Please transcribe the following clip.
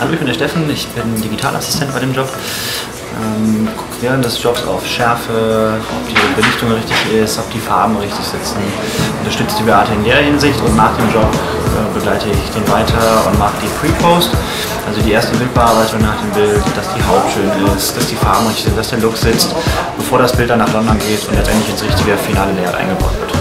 Hallo, ich bin der Steffen, ich bin Digitalassistent bei dem Job. Gucke während des Jobs auf Schärfe, ob die Belichtung richtig ist, ob die Farben richtig sitzen. Unterstütze die Beate in der Hinsicht und nach dem Job begleite ich den weiter und mache die Pre-Post. Also die erste Bildbearbeitung nach dem Bild, dass die Haut schön ist, dass die Farben richtig sind, dass der Look sitzt, bevor das Bild dann nach London geht und letztendlich ins richtige finale Layout eingebaut wird.